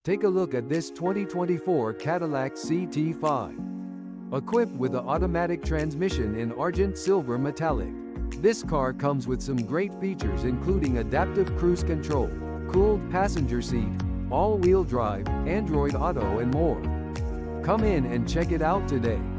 Take a look at this 2024 Cadillac CT5. Equipped with an automatic transmission in Argent Silver Metallic. This car comes with some great features including adaptive cruise control, cooled passenger seat, all-wheel drive, Android Auto and more. Come in and check it out today.